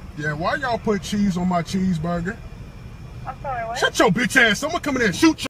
Yeah, why y'all put cheese on my cheeseburger? I'm sorry, what? Shut your bitch ass. Someone come in there and shoot you.